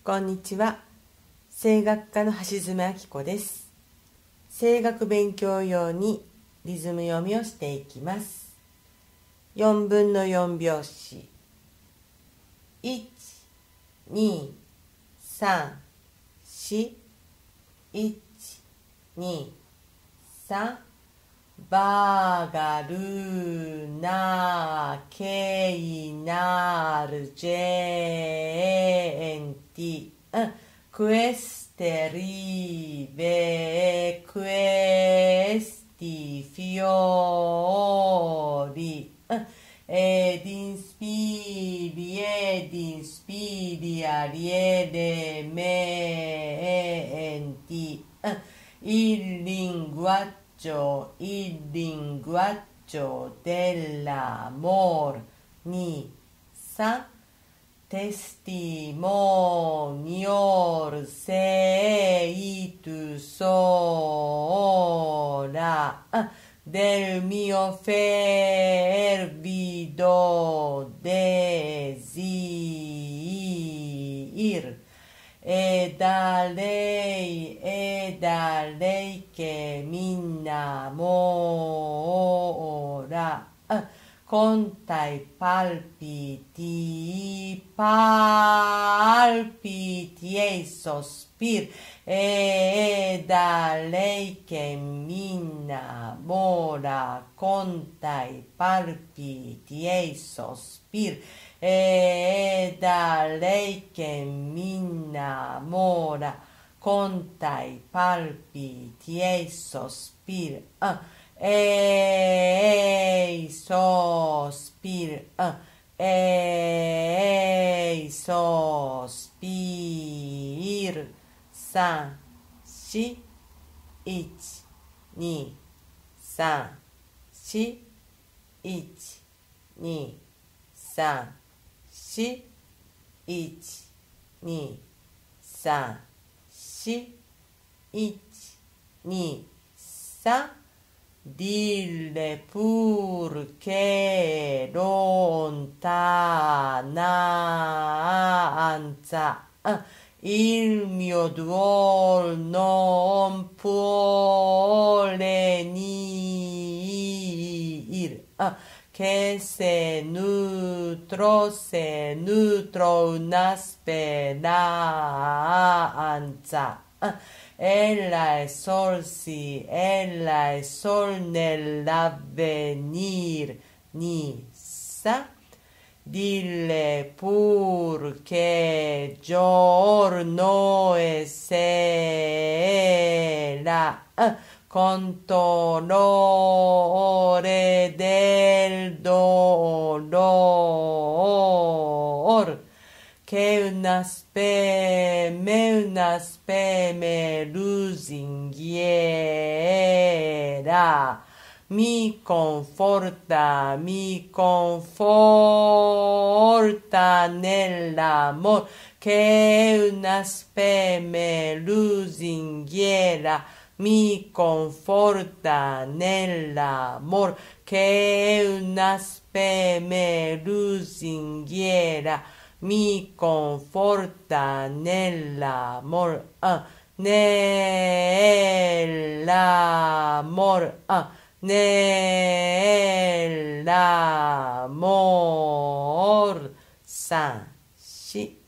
こんにちは。声楽家の橋爪明子です。声楽勉強用にリズム読みをしていきます。4分の4拍子。1、2、3、4、1、2、3、バーガルナーケイナールジェエンティクエステリベクエスティフィオリエディンスピリエディンスピリアリエデメエンティil linguaggio dell'amor ni sa testimonior sei tu sola del mio fervido desir è da lei che mi innamora con tai palpiti e sospir è da lei che mi innamora con tai palpiti e sospir è da lei che mi innamora con tai palpiti e sospir e sospir e sospir san shi ich ni san shi ich ni san shi ich ni san shi ich ni san dille pur che lontananza il mio duol non può lenir che se nutro una speranza ella è sol nell'avvenir ni sa dille pur che giorno e sera con dolore del dolor che una speme lusinghiera mi conforta nell'amor che una speme lusinghiera mi conforta nell'amor che una speme lusinghiera mi conforta nell'amor nell'amor san shi